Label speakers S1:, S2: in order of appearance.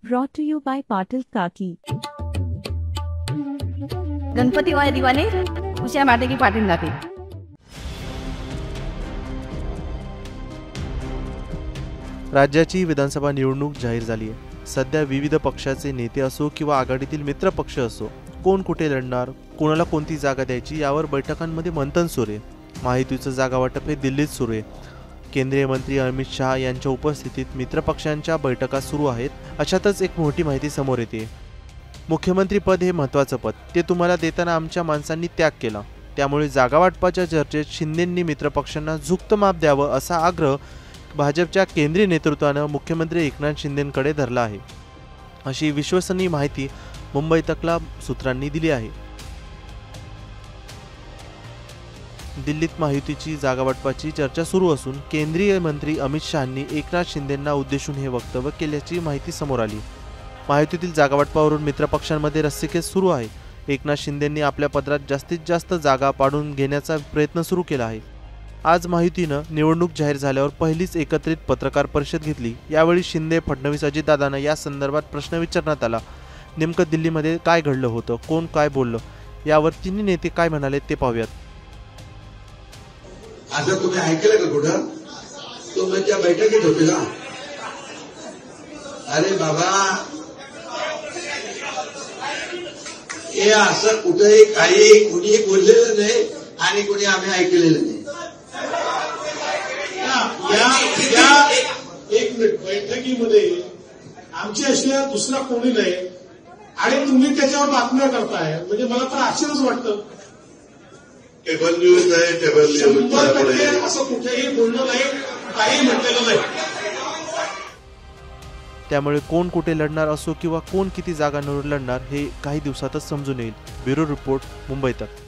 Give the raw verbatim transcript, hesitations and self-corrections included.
S1: Brought to you by Patil Kaki.
S2: Ganpati वाले दीवाने उसे माटे की पाटिल लाते।
S3: राज्याची विधानसभा निवडणूक जाहीर झाली आहे। सध्या विविध पक्षाचे नेते असो किंवा आघाडीतील मित्र पक्ष असो, कोण कुठे लढणार, कोणाला कोणती जागा द्यायची यावर बैठकांमध्ये मंथन सुरू आहे। महायुतीचं जागा वाटप हे दिल्लीत सुरू आहे। केंद्रीय मंत्री अमित शाह यांच्या उपस्थितीत मित्रपक्षांच्या बैठका सुरू आहेत। अशातच एक मोठी माहिती समोर येते। मुख्यमंत्री पद हे महत्त्वाचं पद, ते तुम्हाला देताना आमच्या माणसांनी त्याग केला, त्यामुळे जागा वाटपाच्या चर्चेत शिंदेंनी मित्रपक्षांना झुकतं माप द्यावं असा आग्रह भाजपच्या केंद्रीय नेतृत्वानं मुख्यमंत्री एकनाथ शिंदेंकडे धरला आहे, अशी विश्वसनीय माहिती मुंबई तकला सूत्रांनी दिली आहे। दिल्लीत महायुतीची जागा वाटपाची चर्चा सुरू असून केंद्रीय मंत्री अमित शहांनी एकनाथ शिंदेंना उद्देशून हे वक्तव्य केल्याची माहिती समोर आली। महायुतीतील जागा वाटपावरून मित्रपक्षांमध्ये रस्सीखेच सुरू आहे। एकनाथ शिंदेंनी आपल्या पदरात जास्तीत जास्त जागा पाडून घेण्याचा प्रयत्न सुरू केला आहे। आज महायुतीनं निवडणूक जाहीर झाल्यावर पहिलीच एकत्रित पत्रकार परिषद घेतली। यावेळी शिंदे, फडणवीस, अजितदादांना या संदर्भात प्रश्न विचारण्यात आला। नेमकं दिल्लीमध्ये काय घडलं होतं, कोण काय बोललं, यावर तिन्ही नेते काय म्हणाले ते पाहूयात।
S4: आता तुम्ही ऐकलं का कुठं? तुम्ही त्या बैठकीत होते ना? अरे बाबा, हे असं कुठेही काही कुणी बोललेलं नाही आणि कुणी आम्ही ऐकलेलं नाही।
S5: या एक मिनिट, बैठकीमध्ये आमच्याशिवाय दुसरा कोणी नाही आणि तुम्ही त्याच्यावर बातम्या करताय, म्हणजे मला तर आश्चर्यच वाटतं।
S4: टेबल न्यूज आहे, टेबल न्यूज
S5: असं कुठेही बोलणं नाही, काही म्हटलेलं नाही।
S3: त्यामुळे कोण कुठे लढणार असो किंवा कोण किती जागांवर लढणार हे काही दिवसातच समजून येईल। ब्युरो रिपोर्ट, मुंबई तक।